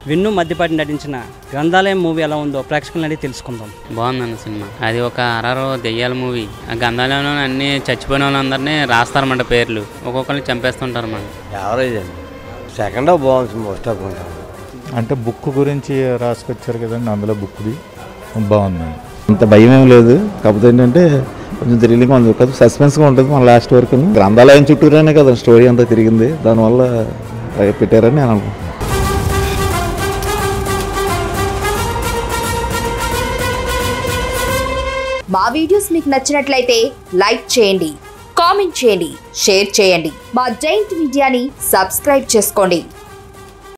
విన్ను మద్దిపాటి నటించిన గ్రంథాలయం మూవీ ఎలా ఉందో ప్రేక్షకులను అడిగి తెలుసుకుందాం. బాగుందన్న సినిమా. అది ఒక అరరో దెయ్యాల మూవీ. ఆ గ్రంథాలయంలో అన్ని చచ్చిపోయిన వాళ్ళందరినీ రాస్తారన్నమాట పేర్లు, ఒక్కొక్కరిని చంపేస్తుంటారు అన్నమాట. యావరేజ్ అండి. సెకండ్ హాఫ్ బాగుంది, ఫస్ట్ హాఫ్ అంటే బుక్ గురించి రాసుకొచ్చారు కదండి, అందులో బుక్ది బాగుంది. అంత భయం ఏం లేదు, కాకపోతే ఏంటంటే కొంచెం థ్రిల్లింగ్గా ఉంది, కదా సస్పెన్స్గా ఉంటుంది మన లాస్ట్ వరకు. గ్రంథాలయం చుట్టూరానే కదా స్టోరీ అంతా తిరిగింది, దానివల్ల పెట్టారని నేను అనుకుంటున్నాను. మా వీడియోస్ మీకు నచ్చినట్లయితే లైక్ చేయండి, కామెంట్ చేయండి, షేర్ చేయండి. మా జైంట్ మీడియాని సబ్స్క్రైబ్ చేసుకోండి.